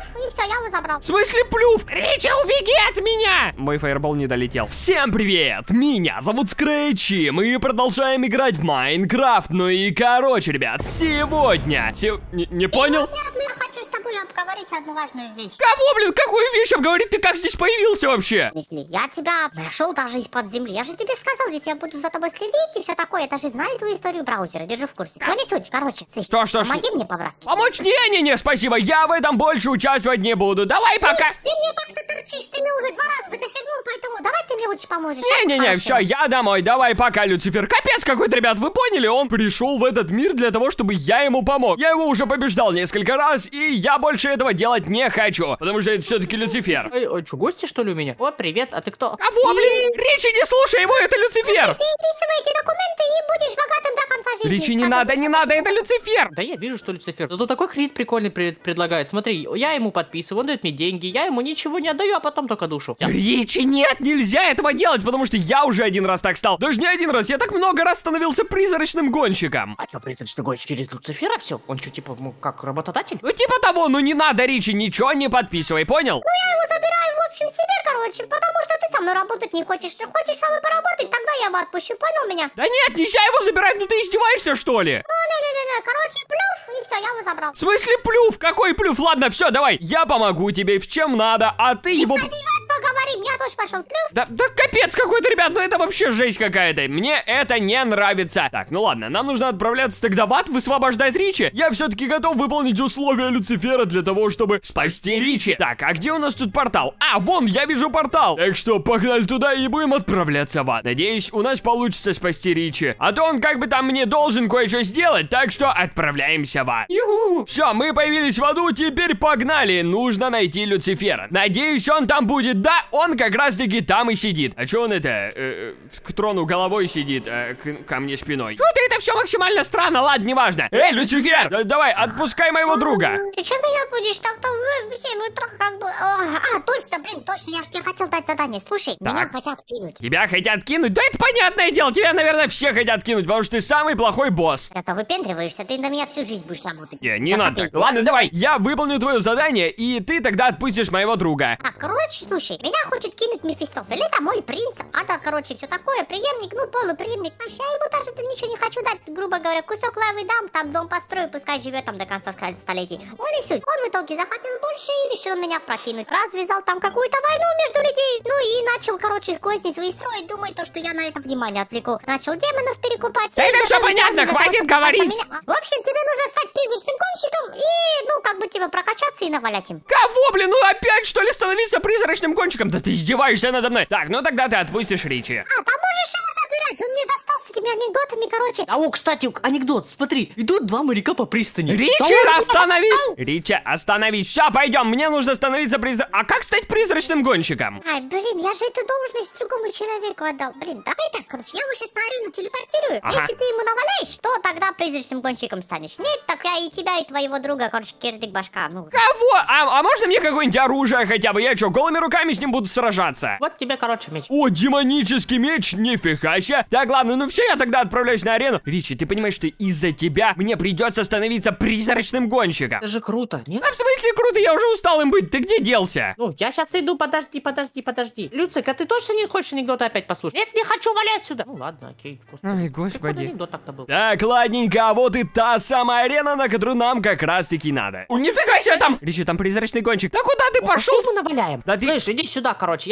и все, я его забрал. В смысле плюв? Ричи, убеги от меня! Мой фаербол не долетел. Всем привет! Меня зовут Скретчи. Мы продолжаем играть в Майнкрафт. Ну и короче, ребят, сегодня... Не понял? Нет, я хочу с тобой обговорить одну важную вещь. Кого, блин, какую вещь обговорить? Ты как здесь появился вообще? Если я тебя нашел даже из-под земли, я же тебе сказал, я тебя буду за тобой следить и все такое. Я даже знаю твою историю браузера, держу в курсе. Но не суть, короче. Что? Помоги мне, по-братски. Помочь? Не, спасибо. Я в этом больше участвовать не буду. Давай пока. Ты мне так-то торчишь, ты мне уже 2 раза закосягнул, поэтому давай ты мне лучше поможешь. Не, все, я домой. Давай пока, Люцифер. Капец какой-то, ребят, вы поняли? Он пришел в этот мир для того, чтобы я ему помог. Я его уже побеждал несколько раз, и я больше этого делать не хочу, потому что это все-таки Люцифер. Что, гости, что ли, у меня? О, привет, а ты кто? Кого, блин? Ричи, не слушай его, это Люцифер. Ты вписывай эти документы и будешь богатым до конца жизни. Ричи, не надо, это Люцифер. Да я вижу, что Люцифер. Зато такой кредит прикольный предлагает. Смотри, я ему подписываю, он дает мне деньги, я ему ничего не отдаю, а потом только душу. Ричи, нет, нельзя этого делать, потому что я уже один раз так стал. Даже не один раз, я так много раз становился призрачным гонщиком. А что, призрачный гонщик через Люцифера все? Он что, типа, как работодатель? Ну типа того, ну не надо, Ричи, ничего не подписывай, понял? Ну я его забираю, в общем, себе, короче, потому что ты со мной работать не хочешь. Если хочешь со мной поработать, тогда я его отпущу, понял меня? Да нет, нельзя его забирать, ну ты издеваешься, что ли? Ну, не, короче, плюв, и все, я его забрал. В смысле плюв? Какой плюв? Ладно, все, давай, я помогу тебе в чем надо, а ты его... Поговорим, я тоже пошел плюв. Да капец какой-то, ребят, ну это вообще жесть какая-то. Мне это не нравится. Так, ну ладно, нам нужно отправляться тогда в ад, высвобождать Ричи. Я все-таки готов выполнить условия Люцифера для того, чтобы спасти Ричи. Так, а где у нас тут портал? А, вон, я вижу портал. Так что погнали туда и будем отправляться в ад. Надеюсь, у нас получится спасти Ричи. А то он как бы там мне должен кое-что сделать, так что отправляемся в ад. Все, мы появились в аду, теперь погнали. Нужно найти Люцифера. Надеюсь, он там будет. Да, он как раз-таки там и сидит. А что он это, к трону головой сидит, ко мне спиной? Что-то это все максимально странно, ладно, неважно. Эй, Люцифер, давай, отпускай моего друга. Ты что меня будешь так-то в 7 утра как бы... точно, я же тебе хотел дать задание. Слушай, Так. меня хотят кинуть. Тебя хотят кинуть? Да это понятное дело, тебя, наверное, все хотят кинуть, потому что ты самый плохой босс. Это выпендриваешься, ты на меня всю жизнь будешь работать. Не За надо. копейку. Ладно, давай, я выполню твое задание, и ты тогда отпустишь моего друга. Короче, слушай, меня хочет кинуть Мефистофель, это мой принц, короче, все такое, преемник, полупреемник, я ему даже ничего не хочу дать, грубо говоря, кусок лавы дам, там дом построю, пускай живет там до конца столетий. Он и суть, он в итоге захотел больше и решил меня прокинуть, развязал там какую-то войну между людей, ну и начал, короче, козни свои строить, думает, что я на это внимание отвлеку, начал демонов перекупать. Да это все понятно, хватит говорить. В общем, тебе нужно стать призрачным гонщиком и, тебе прокачаться и навалять им. Кого, блин, ну опять что ли становиться призрачным гонщиком? Да ты издеваешься надо мной. Так, ну тогда ты отпустишь Ричи. Там можешь его забирать, он мне достался этими анекдотами, короче. Кстати, анекдот, смотри, идут два моряка по пристани. Ричи, остановись! Ричи, остановись. Все, пойдем, мне нужно становиться А как стать призрачным гонщиком? Блин, я же эту должность другому человеку отдал. Блин, давай так, короче, я его сейчас на арену телепортирую. Ага. Если ты ему наваляешь, то тогда призрачным гонщиком станешь. Нет, так я и тебя, и твоего друга, короче, кирдык башка. Ну. Кого? А можно мне какое-нибудь оружие хотя бы? Я что, голыми руками с ним буду сражаться? Вот тебе, короче, меч. О, демонический меч, нифига себе. Так, ладно, ну все, я тогда отправляюсь на арену. Ричи, ты понимаешь, что из-за тебя мне придется становиться призрачным гонщиком? Это же круто, нет? А в смысле круто? Я уже устал им быть. Ты где делся? Ну, я сейчас иду, подожди. Люцик, а ты точно не хочешь анекдоты опять послушать? Нет, не хочу, валять сюда. Ну ладно, окей. Ай, Какой господи. анекдот так-то был? Так, ладненько, а вот и та самая арена, на которую нам как раз-таки надо. О, нифига себе там! Ричи, там призрачный гонщик. Да куда ты пошел? Пошли мы наваляем. Да ты... Слышь, иди сюда, короче.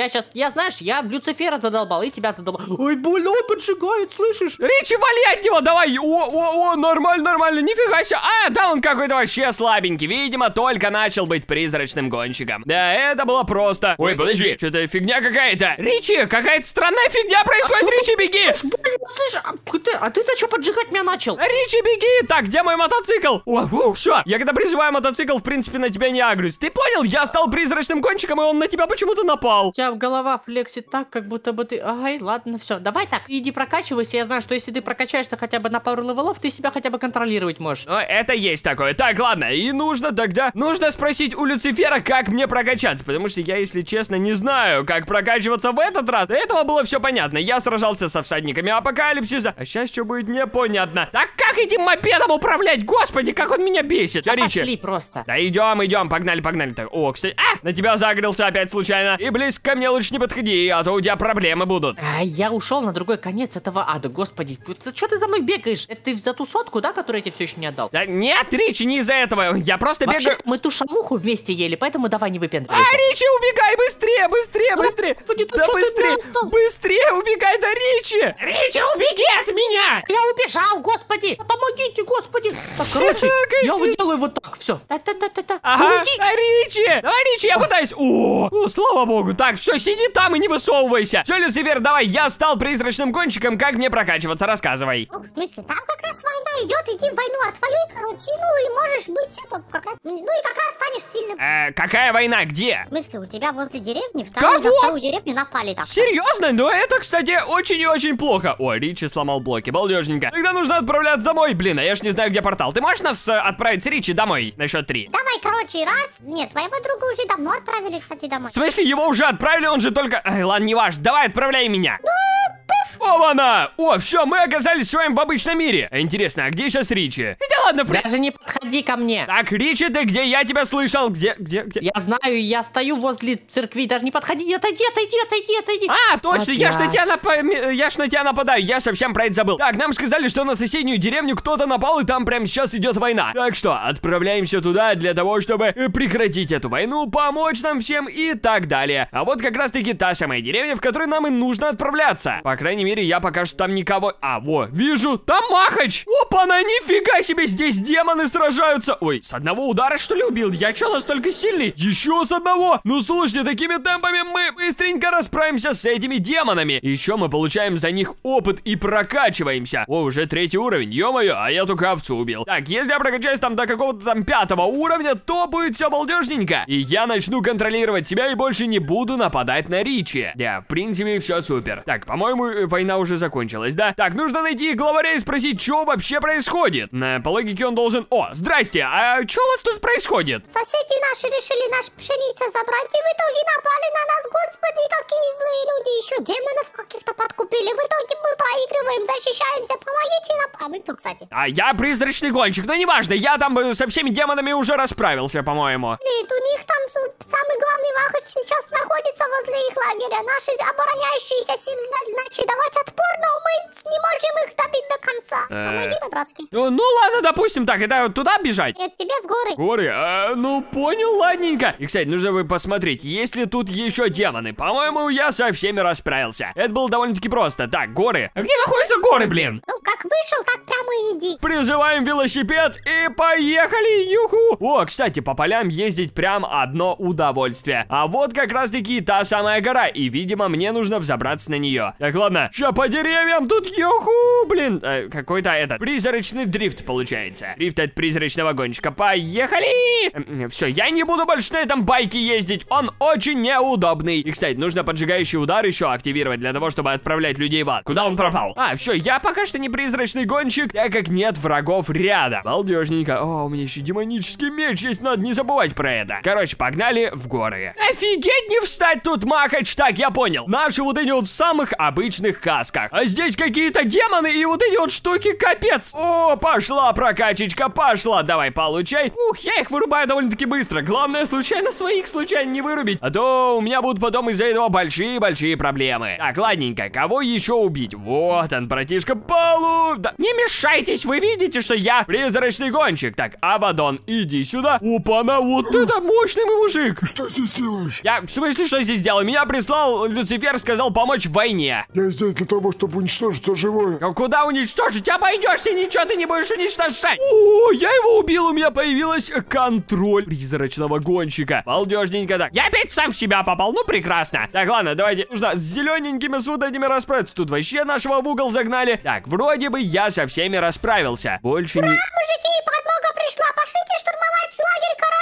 Я Люцифера задолбал, и тебя задолбал. Ой, больно, он поджигает, слышишь? Ричи, вали от него, давай! Нормально, нифига себе. Да он какой-то вообще слабенький. Видимо, только начал быть призрачным гонщиком. Да, это было просто. Ой, подожди, что-то фигня какая-то. Ричи, какая-то странная фигня происходит. Ричи, беги! Слышь, а ты-то что поджигать меня начал? Ричи, беги! Так, где мой мотоцикл? Все, я когда призываю мотоцикл, в принципе, на тебя не агрюсь. Ты понял? Я стал призрачным гонщиком, и он на тебя почему-то напал. У тебя голова флексит так, как будто бы ты... Ай, ладно, все. Давай так, иди прокачивайся, я знаю, знаю, что если ты прокачаешься хотя бы на пару левелов, ты себя хотя бы контролировать можешь. Ну, это есть такое. Так, ладно, и нужно тогда... Нужно спросить у Люцифера, как мне прокачаться, потому что я, если честно, не знаю, как прокачиваться в этот раз. До этого было все понятно. Я сражался со всадниками апокалипсиса, а сейчас что будет непонятно. Так как этим мопедом управлять? Господи, как он меня бесит. Все, Ричи. Пошли просто. Да идем, погнали. Так, о, кстати, на тебя загорелся опять случайно. И близко ко мне лучше не подходи, а то у тебя проблемы будут. Я ушел на другой конец этого ада, господи. Что ты за мной бегаешь? Это ты за ту сотку, да, которую я тебе все еще не отдал? Да нет, Ричи, не из-за этого. Я просто бегаю. Вообще, мы ту шамуху вместе ели, поэтому давай не выпендривайся. Ричи, убегай, быстрее! Господи, ты Да чё ты быстрее, просто? быстрее убегай, да, Ричи! Ричи, убеги от меня! Я убежал, господи! Помогите, господи! Так, короче, я вот делаю вот так, все. Та-та-та-та-та. Ага, Уйди. Ричи! Давай, Ричи, я пытаюсь. О, слава богу. Так, все, сиди там и не высовывайся. Все, Люцифер, давай, я стал призрачным гонщиком. Как мне прокачиваться? Рассказывай. Ну, в смысле, там как раз война идет, иди в войну отвали, короче, ну и можешь быть это как раз, ну и как раз станешь сильным. Какая война? Где? В смысле, у тебя возле деревни Кого? за вторую деревню напали так. Серьезно? Но это, кстати, очень и очень плохо. Ой, Ричи сломал блоки, балдежненько. Тогда нужно отправляться домой. Блин, а я ж не знаю, где портал. Ты можешь нас отправить с Ричи домой на счет 3? Давай, короче, раз. Нет, твоего друга уже давно отправили, кстати, домой. В смысле, его уже отправили, он же только... ладно, не важно, давай отправляй меня. Оба-на! О, все, мы оказались с вами в обычном мире. Интересно, а где сейчас Ричи? Да ладно, Даже не подходи ко мне. Так, Ричи, ты где? Я тебя слышал. Где? Я знаю, я стою возле церкви, даже не подходи, отойди. А, точно, я ж на Опять. тебя нападаю, я совсем про это забыл. Так, нам сказали, что на соседнюю деревню кто-то напал, и там прямо сейчас идет война. Так что, отправляемся туда для того, чтобы прекратить эту войну, помочь нам всем и так далее. А вот как раз-таки та самая деревня, в которой нам и нужно отправляться. По крайней мере, я пока что там никого... во, вижу, там Махач! Опа-на, нифига себе, здесь демоны сражаются. Ой, с одного удара, что ли, убил? Я что, настолько сильный? Еще с одного? Ну, слушайте, такими темпами мы быстренько расправимся с этими демонами. Еще мы получаем за них опыт и прокачиваемся. О, уже 3-й уровень, ё-моё, а я только овцу убил. Так, если я прокачаюсь там до какого-то там 5-го уровня, то будет все балдежненько. И я начну контролировать себя и больше не буду нападать на Ричи. Да, в принципе, все супер. Так, по-моему, война уже закончилась, да? Так, нужно найти главаря и спросить, что вообще происходит. По логике он должен... О, здрасте, а что у вас тут происходит? Соседи наши решили наш пшеницу забрать, и в итоге напали на нас, господи, какие злые люди, еще демонов каких-то подкупили, в итоге мы проигрываем, защищаемся, помогите нам. А вы кто, кстати? А я призрачный гонщик, но неважно, я там со всеми демонами уже расправился, по-моему. Нет, у них там самый главный Махач сейчас находится возле их лагеря, наши обороняющиеся силы начали давать отпор, но мы не можем их добить до конца. Помоги нам, братский. Ну ладно, допустим, так, это туда бежать? Нет, тебе в горы. Горы? Ну понял, ладненько. И, кстати, нужно бы посмотреть, есть ли тут еще демоны. По-моему, я со всеми расправился. Это было довольно-таки просто. Так, горы. А где находятся горы, блин? Ну, как вышел, так прямо и иди. Призываем велосипед и поехали, юху! О, кстати, по полям ездить прям одно удовольствие. А вот как раз-таки та самая гора, и, видимо, мне нужно взобраться на нее. Так, ладно, ща по деревьям тут, юху! Блин, какой-то этот призрачный дрифт получается. Дрифт от призрачного гонщика. Поехали! Все, я не буду больше на этом байке ездить, он очень неудобный. И, кстати, нужно поджигающий удар еще активировать для того, чтобы отправлять людей в ад. Куда он пропал? Все, я пока что не призрачный гонщик, так как нет врагов рядом. Балдежненько. О, у меня еще демонический меч есть, надо не забывать про это. Короче, погнали в горы. Офигеть, не встать тут, Махач. Так, я понял. Наши вот эти вот в самых обычных касках. А здесь какие-то демоны и вот эти вот штуки, капец. О, пошла прокачечка, пошла. Давай, получай. Ух, я их вырубаю довольно-таки быстро. Главное, случайно не вырубить. А то у меня будут потом из-за этого большие-большие проблемы. Так, ладненько, кого еще убить? Вот он, братишка, Полу. Да, не мешайтесь, вы видите, что я призрачный гонщик. Так, Авадон, иди сюда. Опа-на, вот это мощный мужик. Что здесь делаешь? Я, в смысле, что здесь делаю? Меня прислал Люцифер, сказал помочь в войне. Я здесь для того, чтобы уничтожить все живое. А куда уничтожить? Обойдешься, ничего ты не будешь уничтожать. О, я его убил, у меня появилась контроль призрачного гонщика. Балдежненько так. Я опять сам в себя попал, ну прекрасно. Так, ладно, давайте, нужно с зелененькими с вот этими расправиться. Тут вообще нашего в угол загнали. Так, вроде бы я со всеми расправился. Больше не... Мужики, подмога пришла, пошлите штурмовать лагерь короля.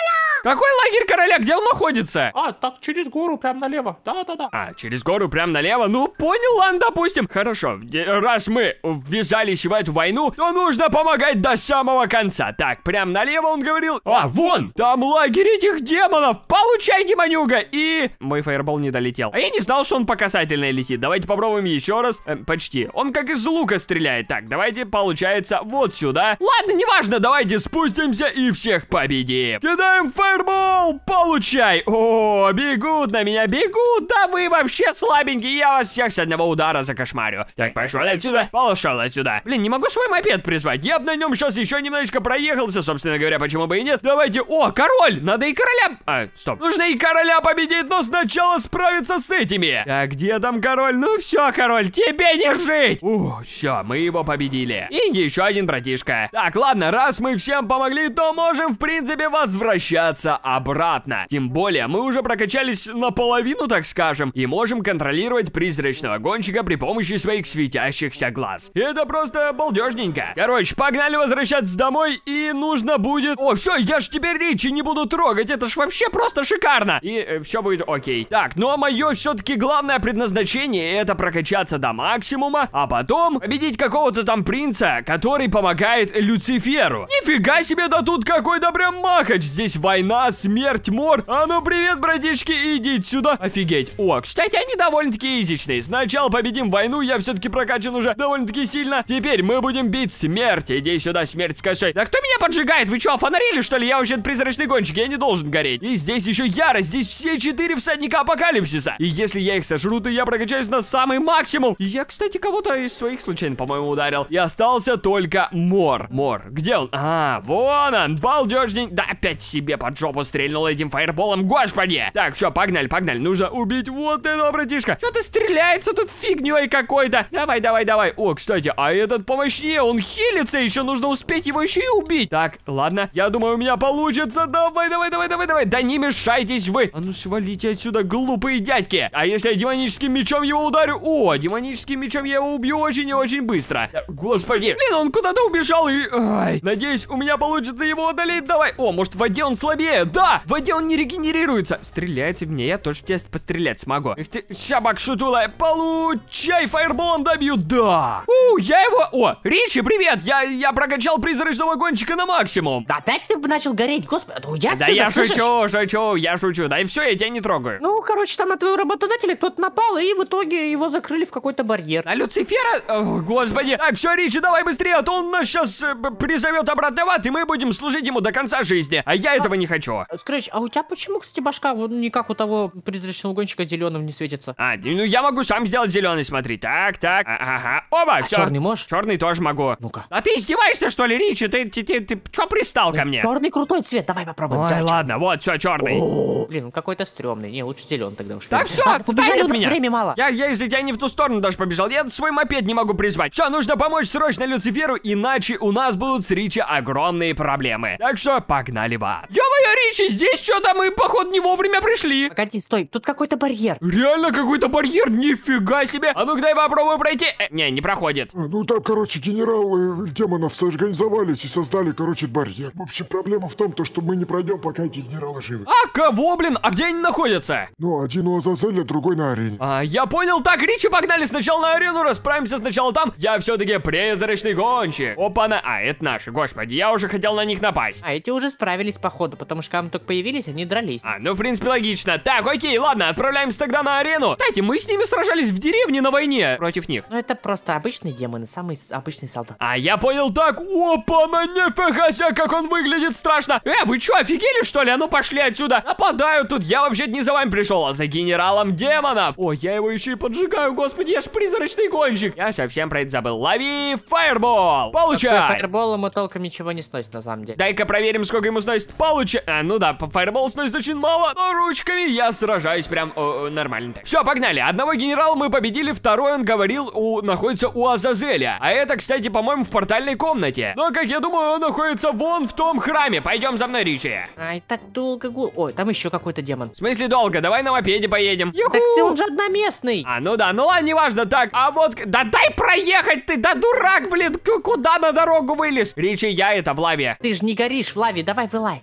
Какой лагерь короля? Где он находится? А, так через гору, прям налево. Да-да-да. А, через гору прям налево? Ну, понял, ладно, допустим. Хорошо, раз мы ввязались в эту войну, то нужно помогать до самого конца. Так, прям налево он говорил. А, вон, там лагерь этих демонов. Получай, демонюга. И мой фаербол не долетел. А я не знал, что он по касательной летит. Давайте попробуем еще раз. Почти. Он как из лука стреляет. Так, давайте, получается, вот сюда. Ладно, неважно, давайте спустимся и всех победим. Кидаем фаербол. Получай. О, бегут на меня, бегут. Да вы вообще слабенькие. Я вас всех с одного удара закошмарю. Так, пошел отсюда. Пошел отсюда. Блин, не могу свой мопед призвать. Я бы на нем сейчас еще немножечко проехался, собственно говоря, почему бы и нет. Давайте. О, король. Надо и короля... А, стоп. Нужно и короля победить, но сначала справиться с этими. Так, где там король? Ну все, король, тебе не жить. Все, мы его победили. И еще один братишка. Так, ладно, раз мы всем помогли, то можем, в принципе, возвращаться обратно. Тем более, мы уже прокачались наполовину, так скажем, и можем контролировать призрачного гонщика при помощи своих светящихся глаз. Это просто балдежненько. Короче, погнали возвращаться домой, и нужно будет... О, все, я ж теперь Ричи не буду трогать, это ж вообще просто шикарно. И все будет окей. Так, ну а мое все-таки главное предназначение — это прокачаться до максимума, а потом победить какого-то там принца, который помогает Люциферу. Нифига себе, да тут какой-то прям махач. Здесь война, смерть, мор. А ну привет, братишки, идите сюда. Офигеть. О, кстати, они довольно-таки изичные. Сначала победим войну, я все-таки прокачан уже довольно-таки сильно. Теперь мы будем бить смерть. Иди сюда, смерть с косой. Да кто меня поджигает? Вы что, офонарили, что ли? Я вообще-то призрачный гонщик, я не должен гореть. И здесь еще ярость. Здесь все 4 всадника апокалипсиса. И если я их сожру, то я прокачаюсь на самый максимум. И я, кстати, кого-то из своих случайно, по-моему, ударил. И остался только Мор. Мор, где он? А, вон он, балдежный. Да, опять себе под жопу стрельнул этим фаерболом, господи. Так, все, погнали, погнали. Нужно убить вот этого братишка. Что-то стреляется тут фигней какой-то. Давай, давай, давай. О, кстати, а этот помощнее, он хилится еще. Нужно успеть его еще и убить. Так, ладно, я думаю, у меня получится. Давай, давай, давай, давай, давай. Да не мешайтесь вы. А ну свалите отсюда, глупые дядьки. А если я демоническим мечом его ударю? О, демоническим мечом я его убью очень и очень быстро. Господи, блин, он куда-то убежал и... Ай, надеюсь, у меня получится его одолеть. Давай. О, может, в воде он слабее? Да, в воде он не регенерируется. Стреляйте в меня, я тоже в тебя пострелять смогу. Эх ты, щабак шутула, получай, фаерболом добью. Да. Я его... О, Ричи, привет. Я прокачал призрачного гонщика на максимум. Да опять ты начал гореть, господи. Да я шучу, я шучу. Да и все, я тебя не трогаю. Ну, короче, там на твоего работодателя кто-то напал, и в итоге его закрыли в какой-то барьер. А Люцифера? О, господи. Так, все, Ричи, давай быстрее, а то он нас сейчас призовет обратно в ад, и мы будем служить ему до конца жизни. А я этого не хочу. Скажи, а у тебя почему, кстати, башка вот не как у того призрачного гонщика зеленым не светится? А, ну я могу сам сделать зеленый, смотри. Так, так, ага. Оба, все. Черный можешь? Черный тоже могу. Ну-ка. А ты издеваешься, что ли, Ричи? Ты что пристал ко мне? Черный крутой цвет, давай попробуем. Ой, ладно, вот, все, черный. Блин, он какой-то стрёмный. Не, лучше зеленый тогда уж. Да все, побежали, отстань от у нас меня. времени мало. Я из-за тебя не в ту сторону даже побежал. Я свой мопед не могу призвать. Все, нужно помочь срочно Люциферу, иначе у нас будут с Ричи огромные проблемы. Так что погнали в ад. Ё-моё, Ричи, здесь что-то мы, походу, не вовремя пришли. Погоди, стой, тут какой-то барьер. Реально какой-то барьер? Нифига себе. А ну-ка, дай попробую пройти. Не проходит. Ну там, короче, генералы демонов организовались и создали, короче, барьер. В общем, проблема в том, что мы не пройдем, пока эти генералы живы. А кого, блин? А где они находятся? Ну, один у Азазеля, другой на арене. Я понял. Так, Ричи, погнали сначала на арену, расправимся сначала там. Я все-таки призрачный гонщик. Опа-на. А, это наши, господи, я уже хотел на них напасть. А эти уже справились, походу, потому что когда мы только появились, они дрались. Ну, в принципе, логично. Так, окей, ладно, отправляемся тогда на арену. Кстати, мы с ними сражались в деревне на войне против них. Ну, это просто обычные демоны, самый обычный солдат. Я понял, так. Опа-на, нифига себе, как он выглядит страшно. Вы что, офигели, что ли? А ну, пошли отсюда. Нападают тут. Я вообще-то не за вами пришел, а за генералом демонов. О, я его еще и поджигаю, господи, я ж призрачный гонщик. Я совсем про это забыл. Лови фаербол. Получай. Фаербол ему толком ничего не сносит, на самом деле. Дай-ка проверим, сколько ему сносит. Получай. Ну да, фаербол сносит очень мало, но ручками я сражаюсь прям нормально. Все, погнали. Одного генерала мы победили, второй, он говорил, находится у Азазеля. А это, кстати, по-моему, в портальной комнате. Но, как я думаю, он находится вон в том храме. Пойдем за мной, Ричи. Ай, так долго. Ой, там еще какой-то демон. В смысле долго? Давай на мопеде поедем. Юху! Так ты, он же одноместный. Ну да, ну ладно, неважно. Так, а вот, да дай проехать ты, да дурак, блин, куда на дорогу вылез? Ричи, я это в лаве. Ты же не горишь в лаве, давай вылазь. А как мне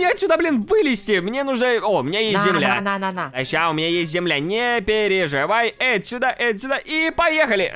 мне отсюда, блин, вылезти? Мне нужно... О, у меня есть земля. На. А сейчас у меня есть земля, не переживай. Отсюда, и поехали.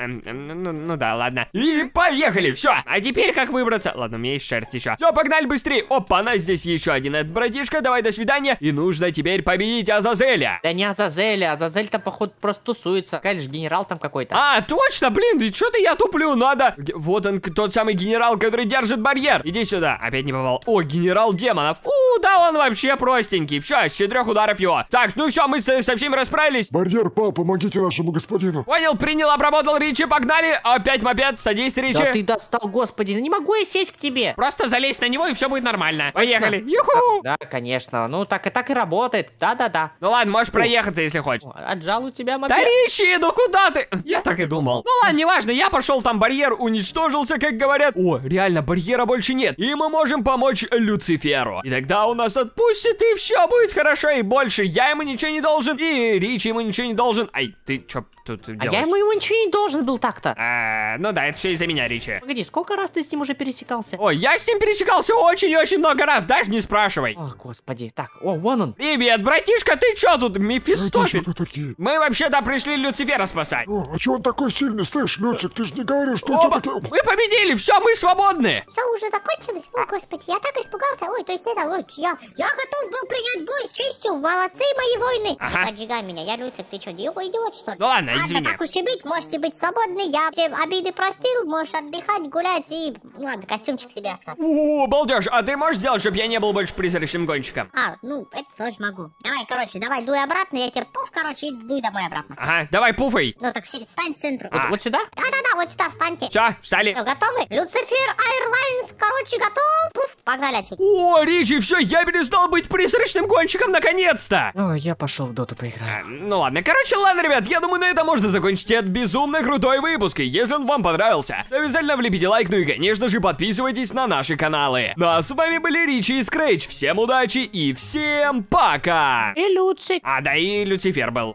Ну да, ладно. И поехали, все. А теперь как выбраться? Ладно, у меня есть шерсть еще. Все, погнали быстрее. Опа, она здесь еще один этот братишка. Давай, до свидания. И нужно теперь победить Азазеля. Да не Азазеля, Азазель-то, походу, просто тусуется. Калиш, генерал там какой-то. А, точно, блин, и что-то я туплю, надо. Вот он, тот самый генерал, который держит барьер. Иди сюда. Опять не попал. О, генерал демонов. Да он вообще простенький. Все, с 4 ударов его. Так, ну все, мы со всеми расправились. Барьер пал, помогите нашему господину. Понял, принял, обработал, Ричи, погнали. Опять мопед, садись, Ричи. Да ты достал, господи, не могу я сесть к тебе. Просто залезь на него, и все будет нормально. Поехали. Юху! Да, конечно. Ну, так и работает. Да. Ну ладно, можешь проехаться, если хочешь. Отжал у тебя мопед. Да, Ричи, ну куда ты? Я так и думал. Ну ладно, неважно, я пошел, там барьер уничтожился, как говорят. О, реально, барьера больше нет. И мы можем помочь Люциферу. И тогда он нас отпустит, и все будет хорошо. И больше я ему ничего не должен, и Ричи ему ничего не должен. Ай, ты что тут делаешь? А я ему ничего не должен был так-то. Ну да, это все из-за меня, Ричи. Погоди, сколько раз ты с ним уже пересекался? Ой, я с ним пересекался очень и очень много раз, даже не спрашивай. О, господи. Так, вон он. Привет, братишка, ты чё тут, Мефистофель? Это такие. Мы вообще-то пришли Люцифера спасать. А чё он такой сильный, слышь, Люцик, ты же не говорил, что у Оба, тебя такие... мы победили, все, мы свободны. Все уже закончилось? Ой, господи, я так испугался. Ой, то есть это, ой, я готов был принять бой с честью. Молодцы мои воины. Ага. Не поджигай меня, я Люцик, ты что, идиот, что ли? Ну ладно, извини. Так уж и быть, можете быть свободны. Я все обиды простил, можешь отдыхать, гулять и... Ладно, костюмчик себе оставь. О, балдеж, а ты можешь сделать, чтобы я не был больше призрачным гонщиком? Ну, это тоже могу. Давай, дуй обратно, я тебе и дуй домой обратно. Ага, давай пуфай. Ну так встань в центр. Вот сюда? Да, вот сюда встаньте. Все, встали. Всё, готовы? Люцифер Airlines, готов. Пуф, погнали отсюда. О, Ричи, все, я перестал быть призрачным гонщиком наконец-то. О, я пошел в доту поиграть. Ну ладно, ладно, ребят, я думаю, на этом можно закончить этот безумно крутой выпуск. И если он вам понравился, то обязательно влепите лайк, ну и, конечно же, подписывайтесь на наши каналы. Ну а с вами были Ричи и Скретч. Всем удачи и всем пока! И Люцик. Да, и Люцифер был.